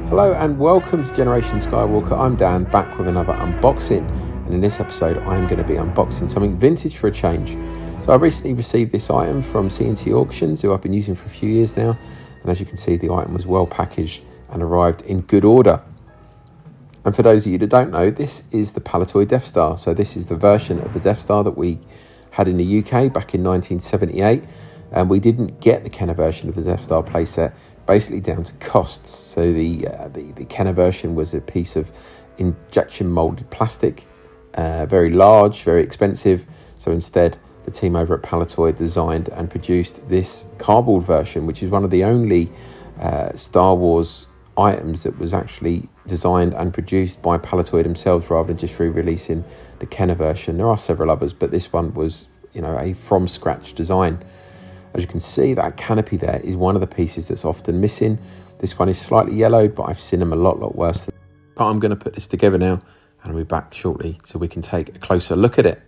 Hello and welcome to Generation Skywalker. I'm Dan, back with another unboxing, and in this episode I'm going to be unboxing something vintage for a change. So I recently received this item from C&T Auctions, who I've been using for a few years now, and as you can see the item was well packaged and arrived in good order. And for those of you that don't know, this is the Palitoy Death Star. So this is the version of the Death Star that we had in the UK back in 1978, and we didn't get the Kenner version of the Death Star playset, basically down to costs. So the Kenner version was a piece of injection molded plastic, very large, very expensive. So instead, the team over at Palitoy designed and produced this cardboard version, which is one of the only Star Wars items that was actually designed and produced by Palitoy themselves, rather than just re-releasing the Kenner version. There are several others, but this one was, you know, a from scratch design. As you can see, that canopy there is one of the pieces that's often missing. This one is slightly yellowed, but I've seen them a lot worse. But I'm going to put this together now, and I'll be back shortly so we can take a closer look at it.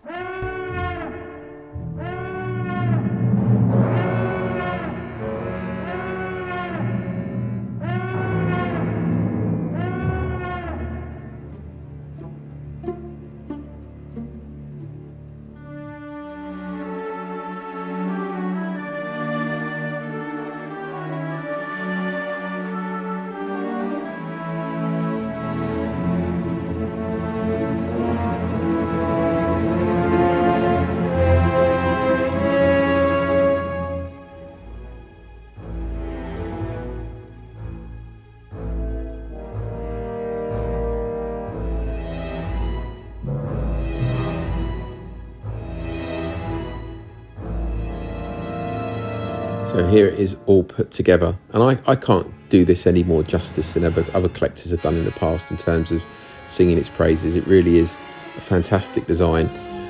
So here it is all put together, and I can't do this any more justice than other collectors have done in the past in terms of singing its praises. It really is a fantastic design.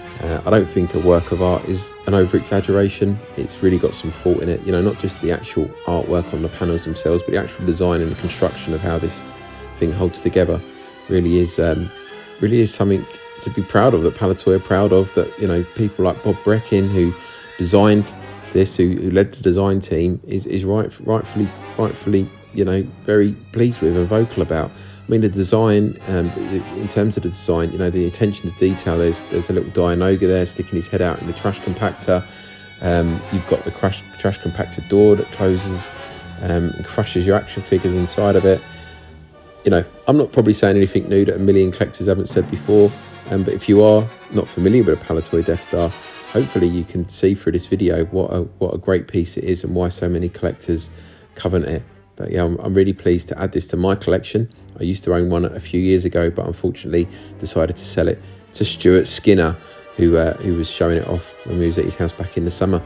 I don't think a work of art is an over-exaggeration. It's really got some thought in it, you know, not just the actual artwork on the panels themselves, but the actual design and the construction of how this thing holds together really is something to be proud of, that Palitoy are proud of, that, you know, people like Bob Breckin, who designed this, who led the design team, is rightfully, you know, very pleased with and vocal about. I mean, the design, in terms of the design, you know, the attention to detail. There's a little Dianoga there sticking his head out in the trash compactor. You've got the trash compactor door that closes and crushes your action figures inside of it. You know, I'm not probably saying anything new that a million collectors haven't said before, but if you are not familiar with a Palitoy Death Star, hopefully you can see through this video what a great piece it is and why so many collectors covet it. But yeah, I'm really pleased to add this to my collection. I used to own one a few years ago, but unfortunately decided to sell it to Stuart Skinner, who was showing it off when we was at his house back in the summer.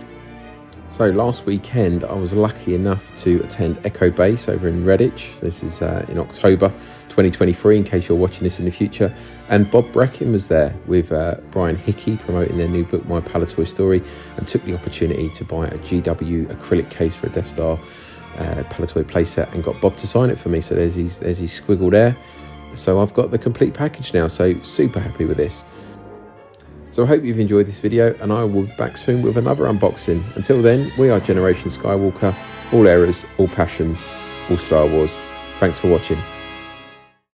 So last weekend I was lucky enough to attend Echo Base over in Redditch. This is in October 2023, in case you're watching this in the future. And Bob Breckin was there with Brian Hickey, promoting their new book, My Palitoy Story, and took the opportunity to buy a GW acrylic case for a Death Star Palitoy playset, and got Bob to sign it for me. So there's his squiggle there. So I've got the complete package now, so super happy with this. So I hope you've enjoyed this video, and I will be back soon with another unboxing. Until then, we are Generation Skywalker, all eras, all passions, all Star Wars. Thanks for watching.